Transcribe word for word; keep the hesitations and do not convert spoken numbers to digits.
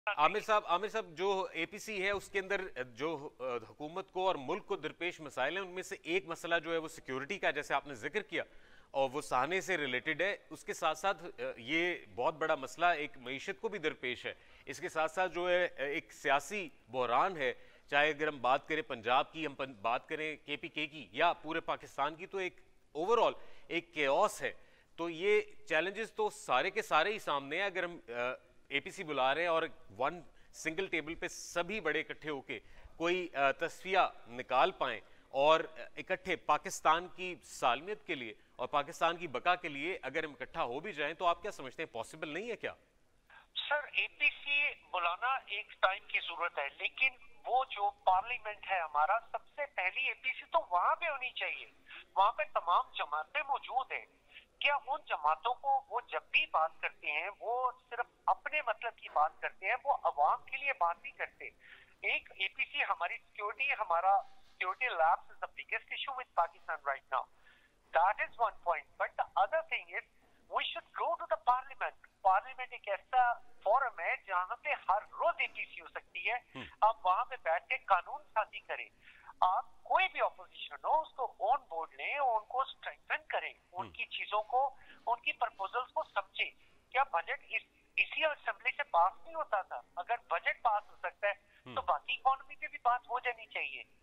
आमिर साहब आमिर साहब जो एपीसी है उसके अंदर जो हुकूमत को और मुल्क को दरपेश मसाइल हैं उनमें से एक मसला जो है वो सिक्योरिटी का, जैसे आपने जिक्र किया और वो सहाने से रिलेटेड है। उसके साथ साथ ये बहुत बड़ा मसला एक मईशत को भी दरपेश है। इसके साथ साथ जो है एक सियासी बहरान है, चाहे अगर हम बात करें पंजाब की, हम बात करें के पी के की या पूरे पाकिस्तान की, तो एक ओवरऑल एक केओस है। तो ये चैलेंजेस तो सारे के सारे ही सामने हैं। अगर हम एपीसी बुला रहे हैं और वन सिंगल टेबल पे सभी बड़े इकट्ठे होके कोई तस्फिया निकाल पाएं और इकट्ठे पाकिस्तान की सालमियत के लिए और पाकिस्तान की बका के लिए अगर हम इकट्ठा हो भी जाएं, तो आप क्या समझते हैं, पॉसिबल नहीं है क्या? सर, एपीसी बुलाना एक टाइम की जरूरत है, लेकिन वो जो पार्लियामेंट है हमारा, सबसे पहली एपीसी तो वहां पे होनी चाहिए। वहां पे तमाम जमातें मौजूद हैं। क्या उन जमातों को वो जब भी बात करते हैं वो सिर्फ अपने मतलब की बात करते हैं, वो अवाम के लिए बात नहीं करते। एक एपीसी हमारी सिक्योरिटी, हमारा security lapse is the biggest issue with Pakistan right now. That is one point, but the other thing is we should go to the parliament. Parliament एक ऐसा फोरम है जहां पे हर रोज एपीसी हो सकती है। आप वहां पे बैठ के कानून साजी करें। आप कोई भी ऑपोजिशन हो उसको ऑन बोर्ड लें, उनको स्ट्रेंथन करें, उनकी चीजों को, उनकी प्रपोजल्स को समझे। क्या बजट इस, इसी असेंबली से पास नहीं होता था? अगर बजट पास हो सकता है तो बाकी इकोनॉमी पे भी बात हो जानी चाहिए।